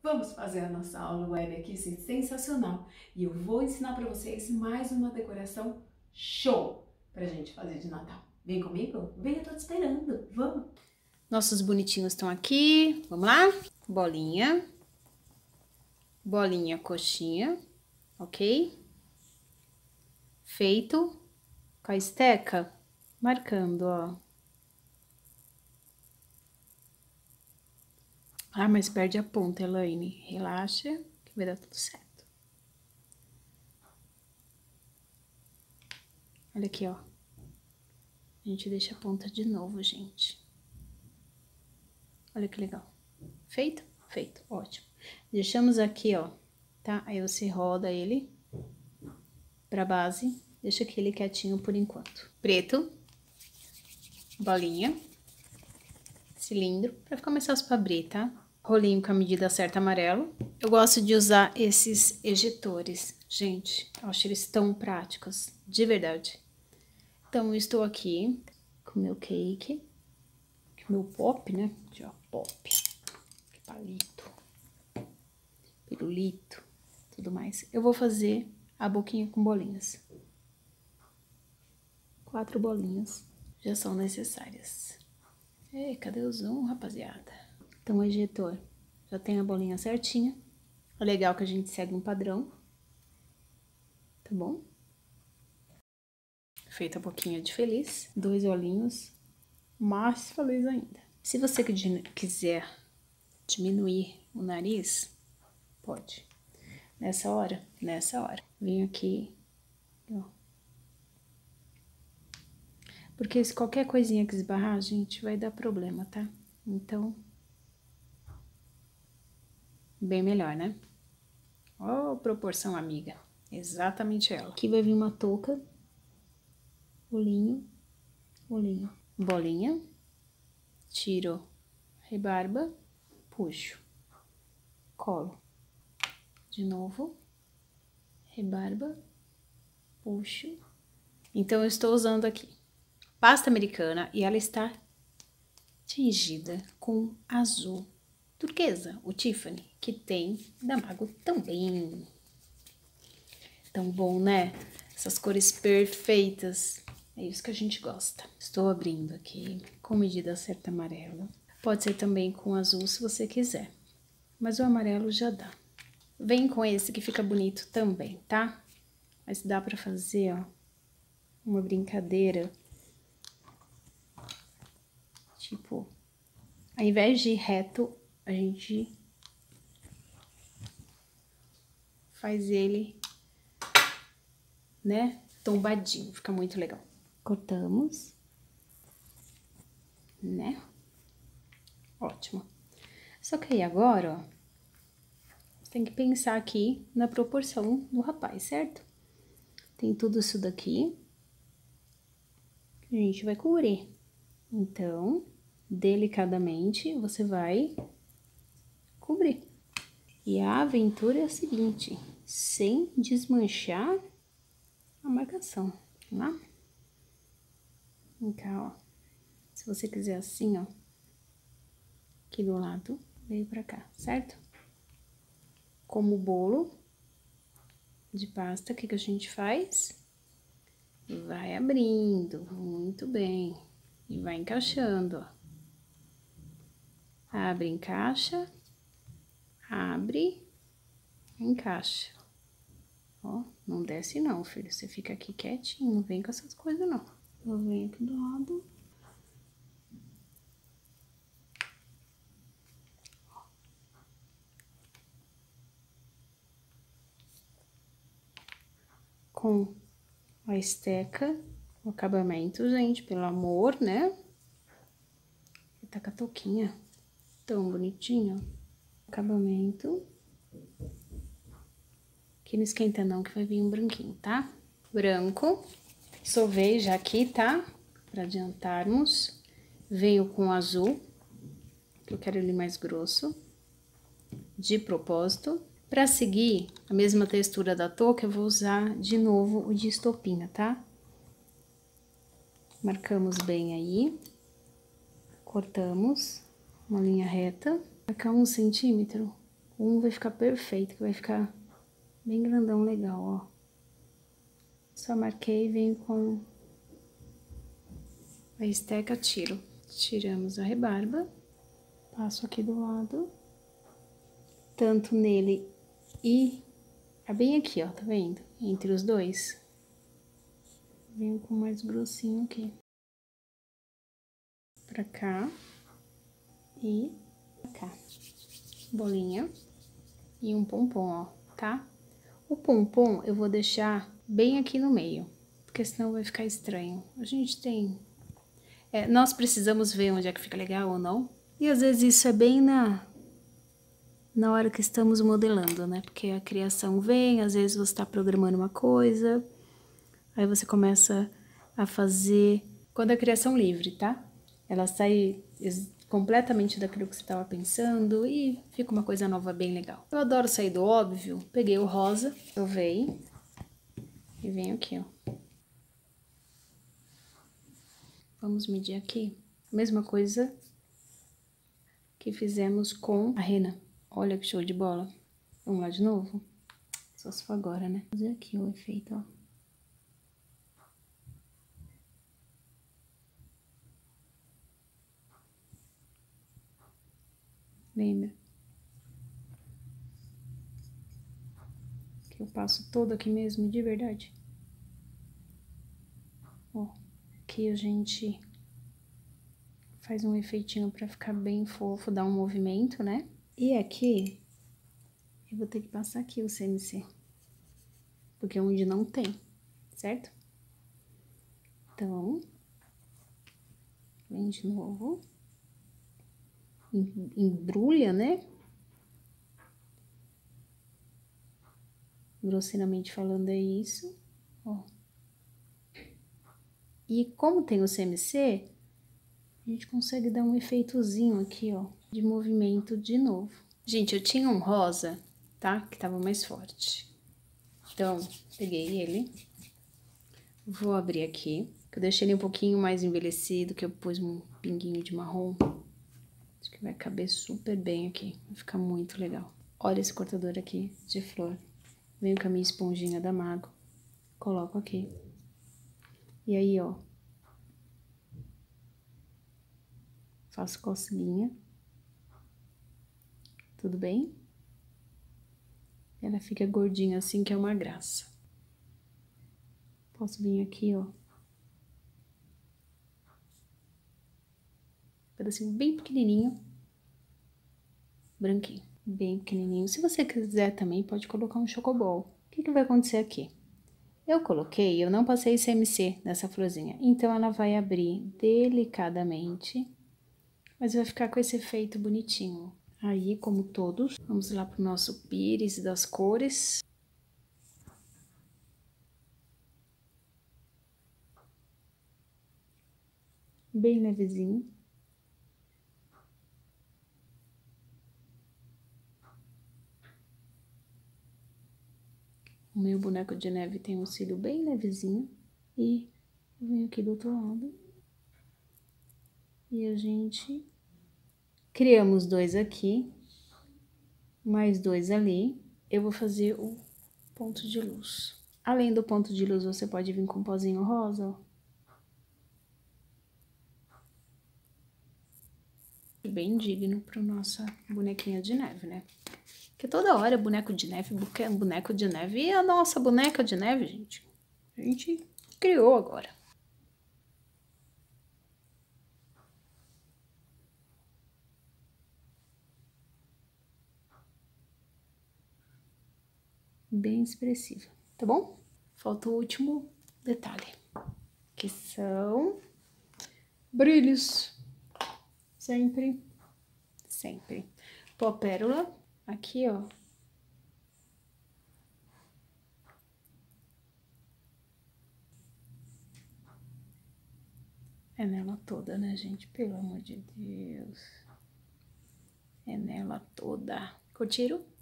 Vamos fazer a nossa aula web aqui sensacional. E eu vou ensinar para vocês mais uma decoração show pra gente fazer de Natal. Vem comigo? Vem, eu tô te esperando. Vamos! Nossos bonitinhos estão aqui. Vamos lá? Bolinha. Bolinha, coxinha. Ok? Feito com a esteca, marcando, ó. Ah, mas perde a ponta, Elaine. Relaxa, que vai dar tudo certo. Olha aqui, ó. A gente deixa a ponta de novo, gente. Olha que legal. Feito? Feito. Ótimo. Deixamos aqui, ó, tá? Aí você roda ele pra base. Deixa aqui ele quietinho por enquanto. Preto. Bolinha. Cilindro. Pra ficar mais fácil pra abrir, tá? Rolinho com a medida certa amarelo. Eu gosto de usar esses ejetores. Gente, eu acho eles tão práticos. De verdade. Então, eu estou aqui com o meu cake. Com o meu pop, né? Aqui, ó, pop. Palito. Pirulito. Tudo mais. Eu vou fazer a boquinha com bolinhas. 4 bolinhas já são necessárias. Ei, cadê o zoom, rapaziada? Então, o ejetor já tem a bolinha certinha. É legal que a gente segue um padrão. Tá bom? Feita a boquinha de feliz. 2 olhinhos. Mais feliz ainda. Se você quiser diminuir o nariz, pode. Nessa hora, venho aqui, ó. Porque se qualquer coisinha que esbarrar, gente, vai dar problema, tá? Então, bem melhor, né? Ó, proporção amiga. Exatamente ela. Aqui vai vir uma touca. Olhinho, olhinho. Bolinha. Tiro rebarba. Puxo. Colo. De novo. Rebarba. Puxo. Então, eu estou usando aqui pasta americana e ela está tingida com azul turquesa, o Tiffany, que tem da Mago também. Tão bom, né? Essas cores perfeitas. É isso que a gente gosta. Estou abrindo aqui com medida certa amarela. Pode ser também com azul se você quiser, mas o amarelo já dá. Vem com esse que fica bonito também, tá? Mas dá pra fazer, ó, uma brincadeira. Tipo, ao invés de ir reto, a gente faz ele, né, tombadinho. Fica muito legal. Cortamos, né? Ótimo. Só que aí agora, ó, você tem que pensar aqui na proporção do rapaz, certo? Tem tudo isso daqui que a gente vai cobrir. Então, delicadamente, você vai cobrir. E a aventura é a seguinte, sem desmanchar a marcação, tá? Então, ó, se você quiser assim, ó, aqui do lado, veio pra cá, certo? Como bolo de pasta, o que que a gente faz? Vai abrindo, muito bem, e vai encaixando, ó. Abre, encaixa, abre, encaixa. Ó, não desce não, filho, você fica aqui quietinho, não vem com essas coisas não. Eu venho aqui do lado. Com a esteca, o acabamento, gente, pelo amor, né? Tá com a touquinha tão bonitinho. Acabamento. Que não esquenta não, que vai vir um branquinho, tá? Branco. Sovei já aqui, tá? Pra adiantarmos. Venho com azul, que eu quero ele mais grosso. De propósito. Pra seguir a mesma textura da touca, eu vou usar de novo o de estopinha, tá? Marcamos bem aí. Cortamos uma linha reta. Marcar 1 centímetro Um vai ficar perfeito, que vai ficar bem grandão, legal, ó. Só marquei e venho com a esteca, tiro. Tiramos a rebarba, passo aqui do lado, tanto nele e bem aqui, ó, tá vendo? Entre os dois. Venho com mais grossinho aqui. Pra cá e pra cá. Bolinha e um pompom, ó, tá? O pompom eu vou deixar bem aqui no meio, porque senão vai ficar estranho. A gente tem... nós precisamos ver onde é que fica legal ou não. E às vezes isso é bem na hora que estamos modelando, né? Porque a criação vem, às vezes você tá programando uma coisa, aí você começa a fazer... Quando a criação livre, tá? Ela sai completamente daquilo que você estava pensando e fica uma coisa nova bem legal. Eu adoro sair do óbvio. Peguei o rosa, provei e venho aqui, ó. Vamos medir aqui. Mesma coisa que fizemos com a rena. Olha que show de bola. Vamos lá de novo? Só se for agora, né? Vou fazer aqui o efeito, ó. Lembra? Que eu passo todo aqui mesmo, de verdade. Ó, aqui a gente faz um efeitinho pra ficar bem fofo, dar um movimento, né? E aqui, eu vou ter que passar aqui o CMC. Porque é onde não tem, certo? Então, vem de novo. Embrulha, né? Grosseiramente falando é isso, ó. E como tem o CMC, a gente consegue dar um efeitozinho aqui, ó, de movimento de novo. Gente, eu tinha um rosa, tá? Que tava mais forte. Então, peguei ele. Vou abrir aqui, que eu deixei ele um pouquinho mais envelhecido, que eu pus um pinguinho de marrom. Acho que vai caber super bem aqui, vai ficar muito legal. Olha esse cortador aqui de flor. Venho com a minha esponjinha da Mago, coloco aqui. E aí, ó, faço cosquinha. Tudo bem? Ela fica gordinha assim, que é uma graça. Posso vir aqui, ó. Pedacinho bem pequenininho. Branquinho, bem pequenininho. Se você quiser também, pode colocar um chocobol. O que vai acontecer aqui? Eu não passei CMC nessa florzinha. Então, ela vai abrir delicadamente, mas vai ficar com esse efeito bonitinho. Aí, como todos, vamos lá pro nosso pires das cores. Bem levezinho. O meu boneco de neve tem um cílio bem levezinho. E eu venho aqui do outro lado. E a gente... Criamos dois aqui. Mais dois ali. Eu vou fazer o ponto de luz. Além do ponto de luz, você pode vir com um pozinho rosa, ó. Bem digno para nossa bonequinha de neve, né? Porque toda hora é boneco de neve, boneco de neve. E a nossa boneca de neve, gente? A gente criou agora. Bem expressiva, tá bom? Falta o último detalhe, que são brilhos. Sempre, sempre. Pó pérola, aqui, ó. É nela toda, né, gente? Pelo amor de Deus. É nela toda. Curtiram?